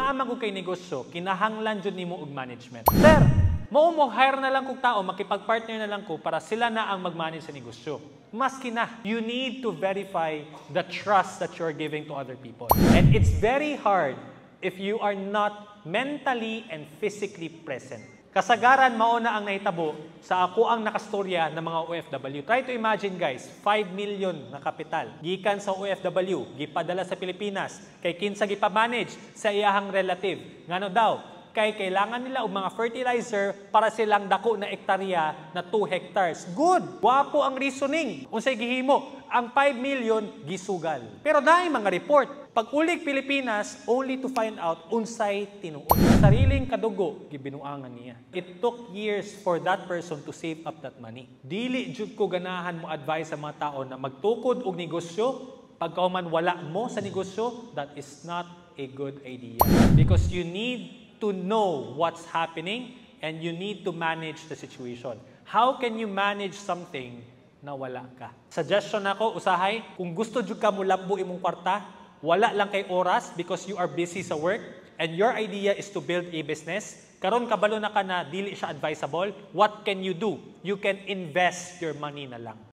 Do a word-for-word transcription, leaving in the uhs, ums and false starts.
naa man kay negosyo, kinahanglan jud nimo og management. Sir, mao mo hire na lang kog tao, makipag-partner na lang ko para sila na ang mag-manage sa negosyo. Maski na, you need to verify the trust that you're giving to other people. And it's very hard if you are not mentally and physically present. Kasagaran mao na ang nahitabo sa ako ang nakastorya ng mga O F W. Try to imagine guys, five million na kapital gikan sa O F W, gipadala sa Pilipinas kay kinsa gipa-manage sa iyahang relative. Ngano daw? Kay kailangan nila og mga fertilizer para silang dako na ektarya na two hectares. Good! Wapo ang reasoning. Unsay gihimo? Ang five million gisugal. Pero dahil mga report, pag ulik Pilipinas, only to find out unsay tinuod. Sariling kadugo, gibinuangan niya. It took years for that person to save up that money. Dili jud ko ganahan mo advise sa mga tao na magtukod og negosyo. Pagkauman wala mo sa negosyo, that is not a good idea. Because you need to know what's happening and you need to manage the situation. How can you manage something na wala ka? Suggestion ako, usahay, kung gusto jud ka mo labbo imong kwarta, wala lang kay oras because you are busy sa work and your idea is to build a business, karon kabalo na ka na dili siya advisable, what can you do? You can invest your money na lang.